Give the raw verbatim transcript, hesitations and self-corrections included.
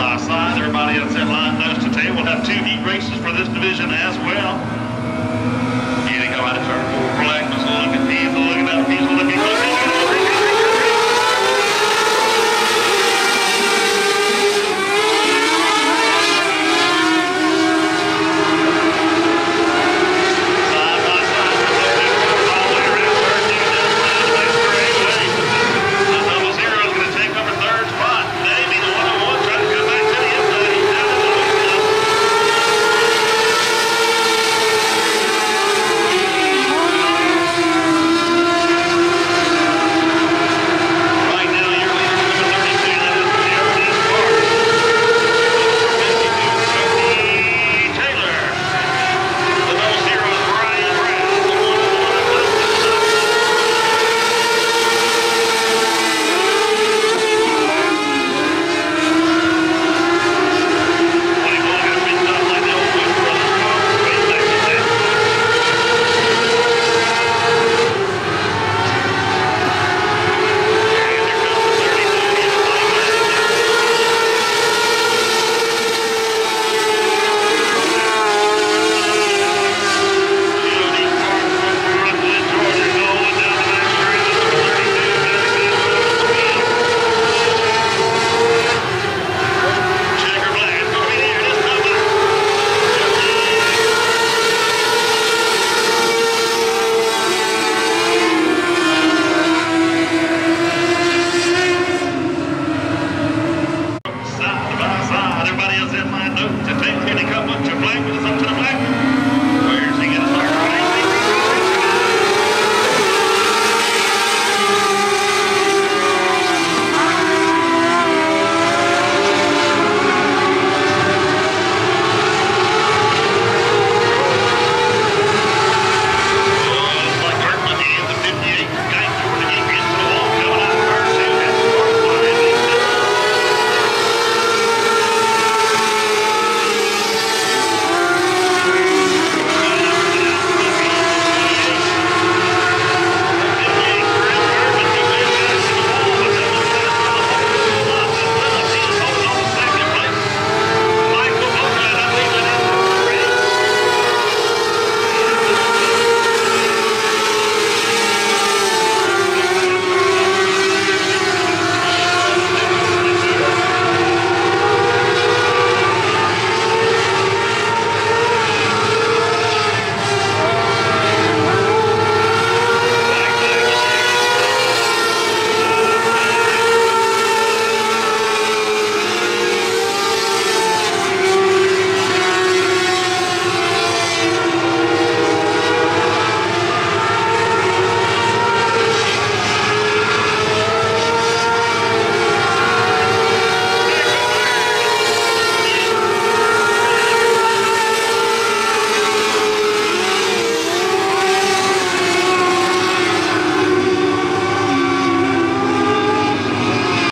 by side. Everybody else in line knows today we'll have two heat races for this division as well. Here they go out of turn four. Blackman's looking, he's looking up, he's looking up. Everybody else in line knows to take any couple of black, up to the black.